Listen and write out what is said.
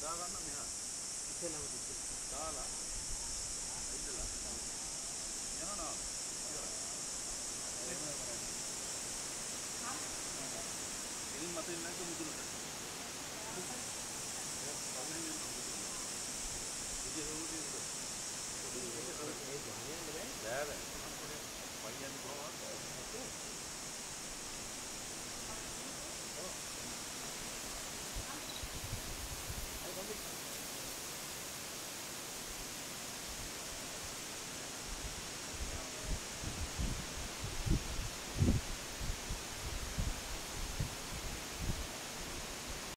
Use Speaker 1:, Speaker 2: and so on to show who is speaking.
Speaker 1: දාගන්න මෙහා.
Speaker 2: ඉතලම තිබ්බේ.
Speaker 1: දාලා. ඉඳලා. යනවා. එහෙම කරන්නේ. ඉතින් මතෙන් නැද්ද මුදුනට? පවුරින් මුදුන. ඉතින් රෝඩේ උඩ.
Speaker 2: ඒක ගහන්න බෑ.
Speaker 1: බෑ බෑ. පයියන්නේ කොහොමද?